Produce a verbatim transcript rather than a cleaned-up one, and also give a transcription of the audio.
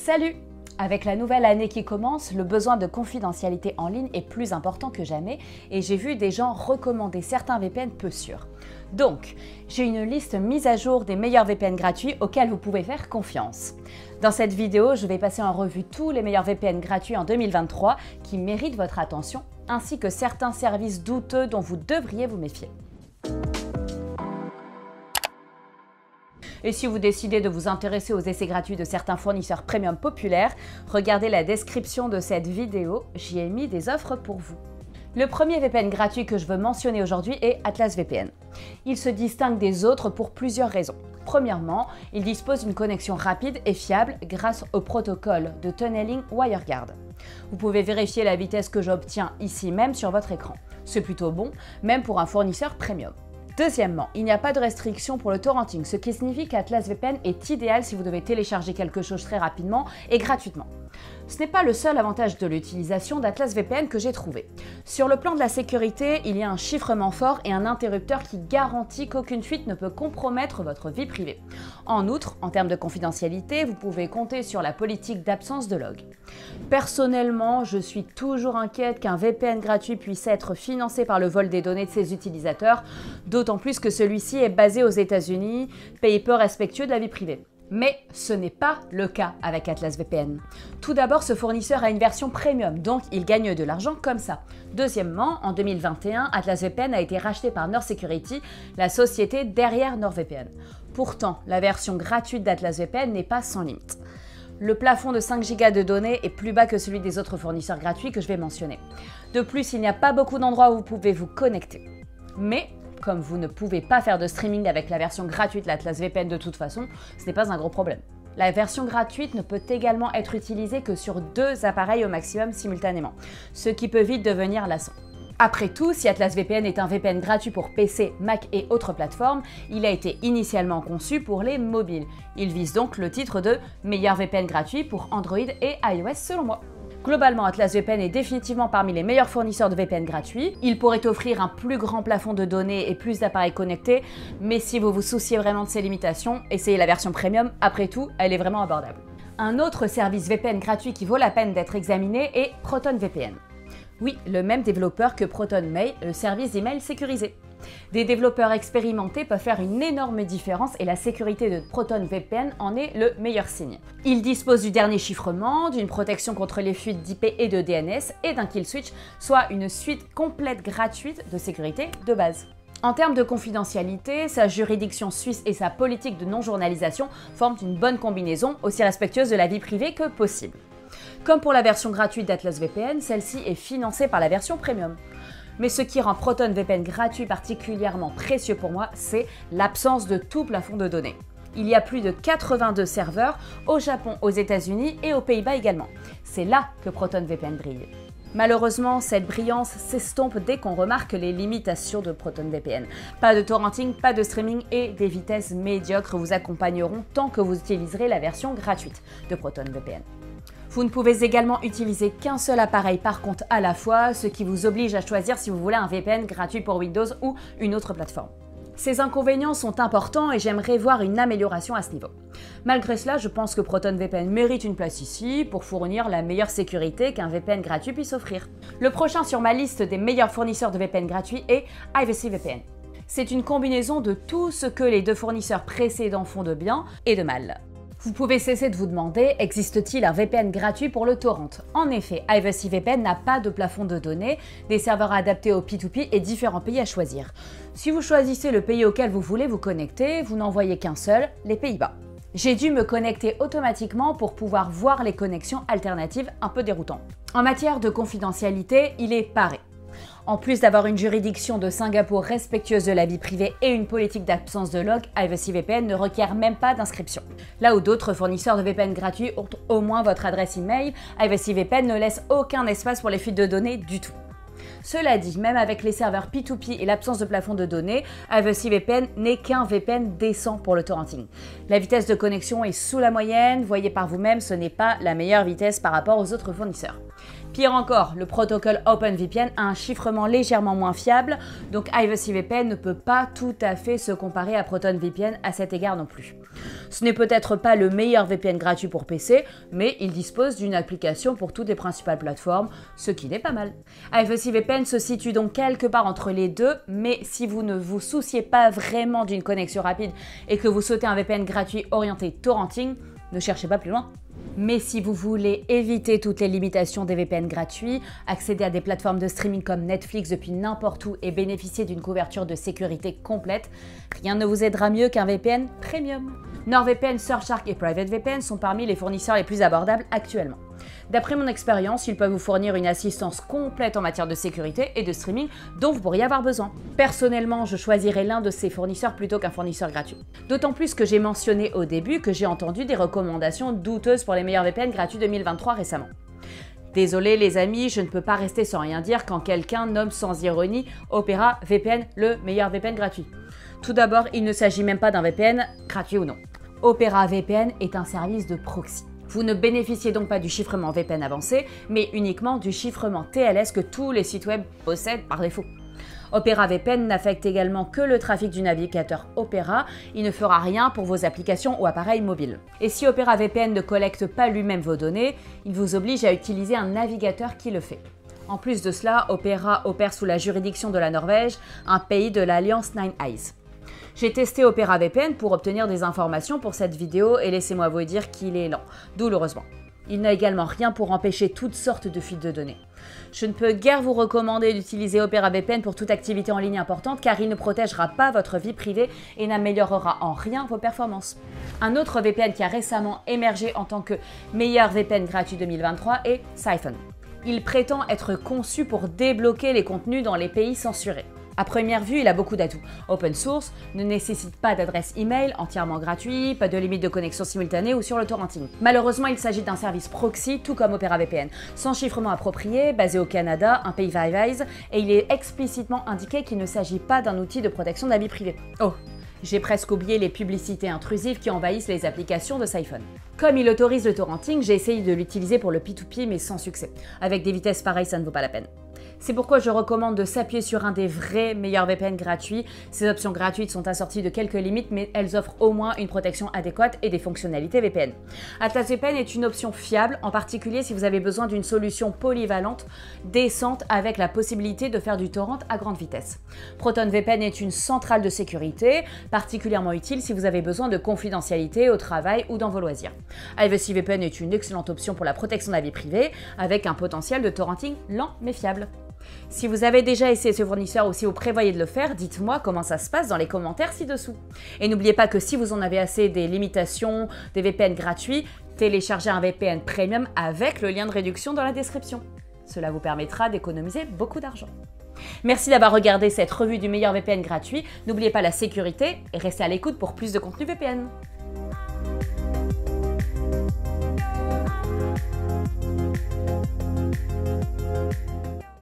Salut! Avec la nouvelle année qui commence, le besoin de confidentialité en ligne est plus important que jamais et j'ai vu des gens recommander certains V P N peu sûrs. Donc, j'ai une liste mise à jour des meilleurs V P N gratuits auxquels vous pouvez faire confiance. Dans cette vidéo, je vais passer en revue tous les meilleurs V P N gratuits en deux mille vingt-trois qui méritent votre attention, ainsi que certains services douteux dont vous devriez vous méfier. Et si vous décidez de vous intéresser aux essais gratuits de certains fournisseurs premium populaires, regardez la description de cette vidéo, j'y ai mis des offres pour vous. Le premier V P N gratuit que je veux mentionner aujourd'hui est Atlas V P N. Il se distingue des autres pour plusieurs raisons. Premièrement, il dispose d'une connexion rapide et fiable grâce au protocole de tunneling WireGuard. Vous pouvez vérifier la vitesse que j'obtiens ici même sur votre écran. C'est plutôt bon, même pour un fournisseur premium. Deuxièmement, il n'y a pas de restriction pour le torrenting, ce qui signifie qu'Atlas V P N est idéal si vous devez télécharger quelque chose très rapidement et gratuitement. Ce n'est pas le seul avantage de l'utilisation d'Atlas V P N que j'ai trouvé. Sur le plan de la sécurité, il y a un chiffrement fort et un interrupteur qui garantit qu'aucune fuite ne peut compromettre votre vie privée. En outre, en termes de confidentialité, vous pouvez compter sur la politique d'absence de log. Personnellement, je suis toujours inquiète qu'un V P N gratuit puisse être financé par le vol des données de ses utilisateurs, d'autant plus que celui-ci est basé aux États-Unis, pays peu respectueux de la vie privée. Mais ce n'est pas le cas avec Atlas V P N. Tout d'abord, ce fournisseur a une version premium, donc il gagne de l'argent comme ça. Deuxièmement, en deux mille vingt et un, Atlas V P N a été racheté par Nord Security, la société derrière NordVPN. Pourtant, la version gratuite d'Atlas V P N n'est pas sans limite. Le plafond de cinq gigas de données est plus bas que celui des autres fournisseurs gratuits que je vais mentionner. De plus, il n'y a pas beaucoup d'endroits où vous pouvez vous connecter. Mais comme vous ne pouvez pas faire de streaming avec la version gratuite de l'Atlas V P N de toute façon, ce n'est pas un gros problème. La version gratuite ne peut également être utilisée que sur deux appareils au maximum simultanément, ce qui peut vite devenir lassant. Après tout, si Atlas V P N est un V P N gratuit pour P C, Mac et autres plateformes, il a été initialement conçu pour les mobiles. Il vise donc le titre de meilleur V P N gratuit pour Android et iOS selon moi. Globalement, Atlas V P N est définitivement parmi les meilleurs fournisseurs de V P N gratuits. Il pourrait offrir un plus grand plafond de données et plus d'appareils connectés, mais si vous vous souciez vraiment de ses limitations, essayez la version premium, après tout, elle est vraiment abordable. Un autre service V P N gratuit qui vaut la peine d'être examiné est ProtonVPN. Oui, le même développeur que ProtonMail, le service d'email sécurisé. Des développeurs expérimentés peuvent faire une énorme différence et la sécurité de ProtonVPN en est le meilleur signe. Il dispose du dernier chiffrement, d'une protection contre les fuites d'I P et de D N S et d'un kill switch, soit une suite complète gratuite de sécurité de base. En termes de confidentialité, sa juridiction suisse et sa politique de non-journalisation forment une bonne combinaison, aussi respectueuse de la vie privée que possible. Comme pour la version gratuite d'Atlas V P N, celle-ci est financée par la version premium. Mais ce qui rend ProtonVPN gratuit particulièrement précieux pour moi, c'est l'absence de tout plafond de données. Il y a plus de quatre-vingt-deux serveurs au Japon, aux États-Unis et aux Pays-Bas également. C'est là que ProtonVPN brille. Malheureusement, cette brillance s'estompe dès qu'on remarque les limitations de ProtonVPN. Pas de torrenting, pas de streaming et des vitesses médiocres vous accompagneront tant que vous utiliserez la version gratuite de ProtonVPN. Vous ne pouvez également utiliser qu'un seul appareil par compte à la fois, ce qui vous oblige à choisir si vous voulez un V P N gratuit pour Windows ou une autre plateforme. Ces inconvénients sont importants et j'aimerais voir une amélioration à ce niveau. Malgré cela, je pense que ProtonVPN mérite une place ici pour fournir la meilleure sécurité qu'un V P N gratuit puisse offrir. Le prochain sur ma liste des meilleurs fournisseurs de V P N gratuits est IvacyVPN. C'est une combinaison de tout ce que les deux fournisseurs précédents font de bien et de mal. Vous pouvez cesser de vous demander, existe-t-il un V P N gratuit pour le torrent? En effet, IvacyVPN n'a pas de plafond de données, des serveurs adaptés au P deux P et différents pays à choisir. Si vous choisissez le pays auquel vous voulez vous connecter, vous n'en voyez qu'un seul, les Pays-Bas. J'ai dû me connecter automatiquement pour pouvoir voir les connexions alternatives un peu déroutantes. En matière de confidentialité, il est paré. En plus d'avoir une juridiction de Singapour respectueuse de la vie privée et une politique d'absence de log, IvacyVPN ne requiert même pas d'inscription. Là où d'autres fournisseurs de V P N gratuits ont au moins votre adresse email, IvacyVPN ne laisse aucun espace pour les fuites de données du tout. Cela dit, même avec les serveurs P deux P et l'absence de plafond de données, IvacyVPN n'est qu'un V P N décent pour le torrenting. La vitesse de connexion est sous la moyenne, voyez par vous-même, ce n'est pas la meilleure vitesse par rapport aux autres fournisseurs. Pire encore, le protocole OpenVPN a un chiffrement légèrement moins fiable, donc IvacyVPN ne peut pas tout à fait se comparer à ProtonVPN à cet égard non plus. Ce n'est peut-être pas le meilleur V P N gratuit pour P C, mais il dispose d'une application pour toutes les principales plateformes, ce qui n'est pas mal. IvacyVPN se situe donc quelque part entre les deux, mais si vous ne vous souciez pas vraiment d'une connexion rapide et que vous souhaitez un V P N gratuit orienté torrenting, ne cherchez pas plus loin. Mais si vous voulez éviter toutes les limitations des V P N gratuits, accéder à des plateformes de streaming comme Netflix depuis n'importe où et bénéficier d'une couverture de sécurité complète, rien ne vous aidera mieux qu'un V P N premium. NordVPN, Surfshark et PrivateVPN sont parmi les fournisseurs les plus abordables actuellement. D'après mon expérience, ils peuvent vous fournir une assistance complète en matière de sécurité et de streaming dont vous pourriez avoir besoin. Personnellement, je choisirais l'un de ces fournisseurs plutôt qu'un fournisseur gratuit. D'autant plus que j'ai mentionné au début que j'ai entendu des recommandations douteuses pour les meilleurs V P N gratuits deux mille vingt-trois récemment. Désolé les amis, je ne peux pas rester sans rien dire quand quelqu'un nomme sans ironie Opera V P N le meilleur V P N gratuit. Tout d'abord, il ne s'agit même pas d'un V P N, gratuit ou non. Opera V P N est un service de proxy. Vous ne bénéficiez donc pas du chiffrement V P N avancé, mais uniquement du chiffrement T L S que tous les sites web possèdent par défaut. Opera V P N n'affecte également que le trafic du navigateur Opera, il ne fera rien pour vos applications ou appareils mobiles. Et si Opera V P N ne collecte pas lui-même vos données, il vous oblige à utiliser un navigateur qui le fait. En plus de cela, Opera opère sous la juridiction de la Norvège, un pays de l'alliance Nine Eyes. J'ai testé Opera V P N pour obtenir des informations pour cette vidéo et laissez-moi vous dire qu'il est lent, douloureusement. Il n'a également rien pour empêcher toutes sortes de fuites de données. Je ne peux guère vous recommander d'utiliser Opera V P N pour toute activité en ligne importante car il ne protégera pas votre vie privée et n'améliorera en rien vos performances. Un autre V P N qui a récemment émergé en tant que meilleur V P N gratuit deux mille vingt-trois est Siphon. Il prétend être conçu pour débloquer les contenus dans les pays censurés. À première vue, il a beaucoup d'atouts. Open source, ne nécessite pas d'adresse email, entièrement gratuit, pas de limite de connexion simultanée ou sur le torrenting. Malheureusement, il s'agit d'un service proxy, tout comme Opera V P N, sans chiffrement approprié, basé au Canada, un pays Five Eyes, et il est explicitement indiqué qu'il ne s'agit pas d'un outil de protection de la vie privée. Oh, j'ai presque oublié les publicités intrusives qui envahissent les applications de Siphon. Comme il autorise le torrenting, j'ai essayé de l'utiliser pour le P deux P mais sans succès. Avec des vitesses pareilles, ça ne vaut pas la peine. C'est pourquoi je recommande de s'appuyer sur un des vrais meilleurs V P N gratuits. Ces options gratuites sont assorties de quelques limites, mais elles offrent au moins une protection adéquate et des fonctionnalités V P N. Atlas V P N est une option fiable, en particulier si vous avez besoin d'une solution polyvalente, décente, avec la possibilité de faire du torrent à grande vitesse. ProtonVPN est une centrale de sécurité, particulièrement utile si vous avez besoin de confidentialité au travail ou dans vos loisirs. IvacyVPN est une excellente option pour la protection de la vie privée, avec un potentiel de torrenting lent mais fiable. Si vous avez déjà essayé ce fournisseur ou si vous prévoyez de le faire, dites-moi comment ça se passe dans les commentaires ci-dessous. Et n'oubliez pas que si vous en avez assez des limitations, des V P N gratuits, téléchargez un V P N Premium avec le lien de réduction dans la description. Cela vous permettra d'économiser beaucoup d'argent. Merci d'avoir regardé cette revue du meilleur V P N gratuit. N'oubliez pas la sécurité et restez à l'écoute pour plus de contenu V P N.